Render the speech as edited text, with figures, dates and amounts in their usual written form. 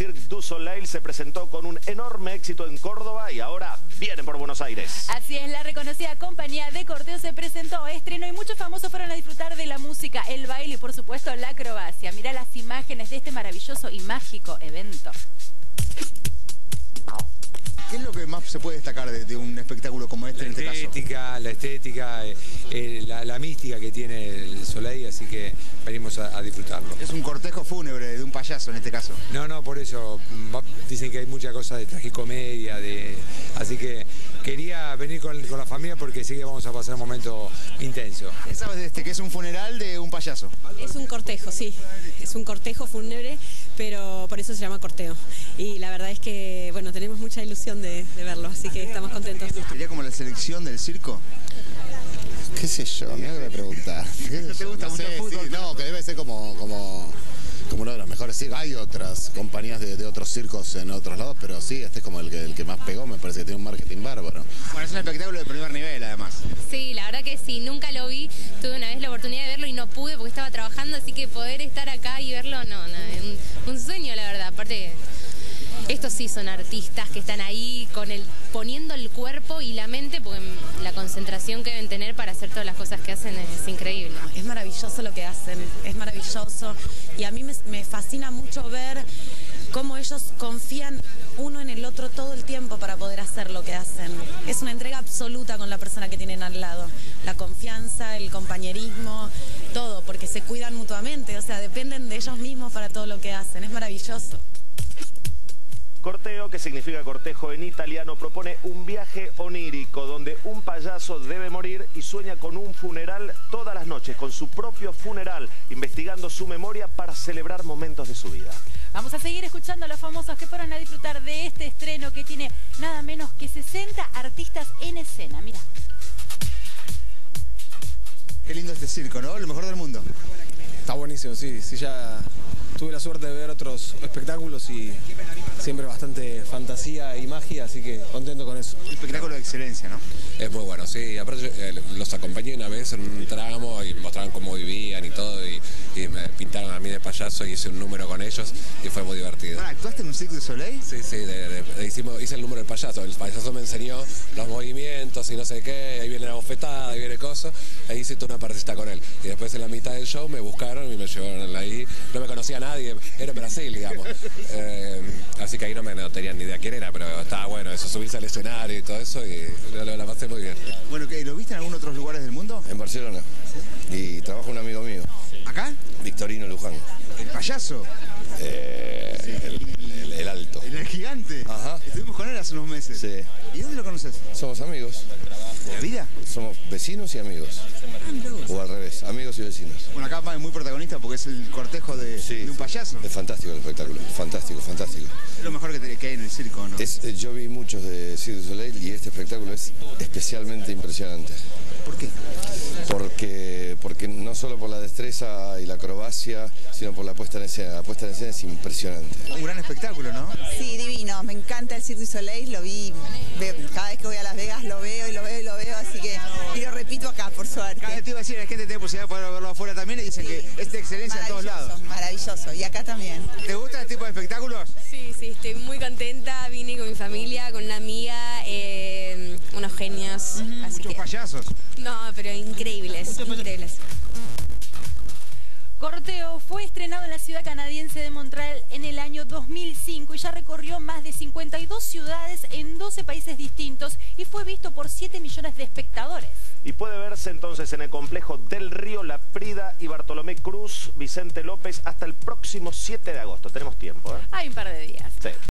Cirque du Soleil se presentó con un enorme éxito en Córdoba y ahora vienen por Buenos Aires. Así es, la reconocida compañía de Corteo se presentó, estrenó y muchos famosos fueron a disfrutar de la música, el baile y por supuesto la acrobacia. Mirá las imágenes de este maravilloso y mágico evento. ¿Qué es lo que más se puede destacar de un espectáculo como este en este caso? La estética, la mística que tiene el Soleil, así que venimos a disfrutarlo. Es un cortejo fúnebre de un payaso en este caso. No, por eso dicen que hay muchas cosas de tragicomedia, así que quería venir con la familia porque sí que vamos a pasar un momento intenso. ¿Qué sabes de que es un funeral de un payaso? Es un cortejo, sí. Es un cortejo fúnebre, pero por eso se llama corteo. Y la verdad es que, bueno, tenemos mucha ilusión de verlo, así que estamos contentos. ¿Sería como la selección del circo? ¿Qué sé yo? Mira que me preguntás. ¿No te gusta mucho el fútbol? Sí, no, que debe ser como uno de los mejores circos. Hay otras compañías de otros circos en otros lados, pero sí, este es como el que más pegó, me parece que tiene un marketing bárbaro. Bueno, es un espectáculo de primer nivel, además. Sí, la verdad que sí, nunca lo vi, tuve una vez la oportunidad de verlo y no pude porque estaba trabajando, así que poder estar acá y verlo, es un sueño, la verdad. Aparte, estos sí son artistas que están ahí poniendo el cuerpo y la mente, porque la concentración que deben tener para hacer todas las cosas que hacen es increíble. Es maravilloso lo que hacen, es maravilloso. Y a mí me fascina mucho ver cómo ellos confían uno en el otro todo el tiempo para poder hacer lo que hacen. Es una entrega absoluta con la persona que tienen al lado. La confianza, el compañerismo, todo, porque se cuidan mutuamente, o sea, dependen de ellos mismos para todo lo que hacen. Es maravilloso. Corteo, que significa cortejo en italiano, propone un viaje onírico donde un payaso debe morir y sueña con un funeral todas las noches, con su propio funeral, investigando su memoria para celebrar momentos de su vida. Vamos a seguir escuchando a los famosos que fueron a disfrutar de este estreno que tiene nada menos que 60 artistas en escena. Mirá. Qué lindo este circo, ¿no? Lo mejor del mundo. Está buenísimo, sí, ya tuve la suerte de ver otros espectáculos y siempre bastante fantasía y magia, así que contento con eso. Un espectáculo de excelencia, ¿no? Es muy bueno, sí, aparte los acompañé una vez en un tramo y mostraban cómo vivían y todo y me pintaron a mí de payaso y hice un número con ellos y fue muy divertido. Bueno, ¿actuaste en un Cirque du Soleil? Sí, hice el número del payaso, el payaso me enseñó los movimientos y no sé qué, ahí viene la bofetada, ahí viene coso, ahí hice toda una partecita con él y después en la mitad del show me buscaron y me llevaron ahí, no me conocía a nadie, era en Brasil, digamos, así que ahí no tenía ni idea quién era, pero estaba bueno eso, subirse al escenario y todo eso y la pasé muy bien. Bueno, ¿lo viste en algún otros lugares del mundo? En Barcelona. ¿Sí? Y trabaja un amigo mío. ¿Acá? Victorino Luján. ¿El payaso? El alto. ¿El gigante? Ajá. Estuvimos con él hace unos meses. Sí. ¿Y dónde lo conoces? Somos amigos. ¿De la vida? Somos vecinos y amigos. O al revés, amigos y vecinos. Bueno, acá es muy protagonista porque es el cortejo de un payaso. Es fantástico el espectáculo, fantástico. Es lo mejor que hay en el circo, ¿no? Yo vi muchos de Cirque du Soleil y este espectáculo es especialmente impresionante. ¿Por qué? Porque no solo por la destreza y la acrobacia, sino por la puesta en escena. La puesta en escena es impresionante. Un gran espectáculo, ¿no? Sí, divino. Me encanta el Cirque du Soleil. Lo vi, cada vez que voy a Las Vegas lo veo y lo veo y lo veo, así que y lo repito acá, por suerte. Cada vez te iba a decir, la gente tiene posibilidad de poder verlo afuera también y dicen que es de excelencia en todos lados. Maravilloso. Y acá también. ¿Te gusta este tipo de espectáculos? Sí, estoy muy contenta. Vine con mi familia, con una amiga, unos genios. Muchos payasos. No, pero increíbles. Corteo fue estrenado en la ciudad canadiense de Montreal en el año 2005 y ya recorrió más de 52 ciudades en 12 países distintos y fue visto por 7 millones de espectadores. Y puede verse entonces en el complejo del Río, La Prida y Bartolomé Cruz, Vicente López, hasta el próximo 7 de agosto. Tenemos tiempo, ¿eh? Hay un par de días. Sí.